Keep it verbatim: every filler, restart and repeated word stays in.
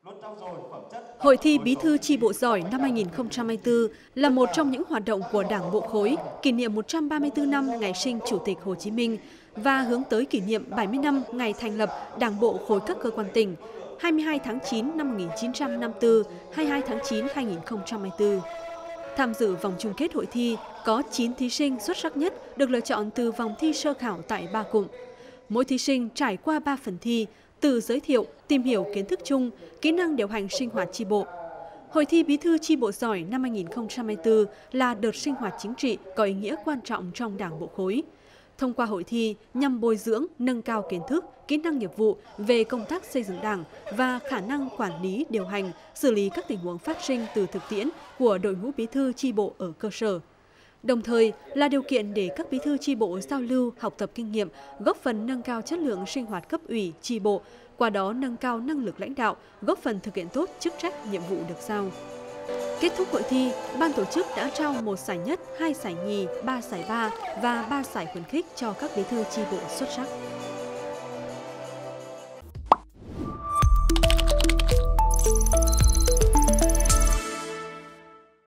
Hội thi Bí thư chi bộ giỏi năm hai nghìn không trăm hai mươi tư là một trong những hoạt động của Đảng bộ khối kỷ niệm một trăm ba mươi tư năm ngày sinh Chủ tịch Hồ Chí Minh và hướng tới kỷ niệm bảy mươi năm ngày thành lập Đảng bộ khối các cơ quan tỉnh hai mươi hai tháng chín năm một nghìn chín trăm năm mươi tư, hai mươi hai tháng chín năm hai nghìn không trăm hai mươi tư. Tham dự vòng chung kết hội thi có chín thí sinh xuất sắc nhất được lựa chọn từ vòng thi sơ khảo tại ba cụm. Mỗi thí sinh trải qua ba phần thi, từ giới thiệu, tìm hiểu kiến thức chung, kỹ năng điều hành sinh hoạt chi bộ. Hội thi Bí thư chi bộ giỏi năm hai nghìn không trăm hai mươi tư là đợt sinh hoạt chính trị có ý nghĩa quan trọng trong Đảng bộ khối. Thông qua hội thi nhằm bồi dưỡng, nâng cao kiến thức, kỹ năng nghiệp vụ về công tác xây dựng Đảng và khả năng quản lý, điều hành, xử lý các tình huống phát sinh từ thực tiễn của đội ngũ bí thư chi bộ ở cơ sở. Đồng thời là điều kiện để các bí thư chi bộ giao lưu, học tập kinh nghiệm, góp phần nâng cao chất lượng sinh hoạt cấp ủy, chi bộ, qua đó nâng cao năng lực lãnh đạo, góp phần thực hiện tốt chức trách, nhiệm vụ được giao. Kết thúc hội thi, ban tổ chức đã trao một giải nhất, hai giải nhì, ba giải ba và ba giải khuyến khích cho các bí thư chi bộ xuất sắc.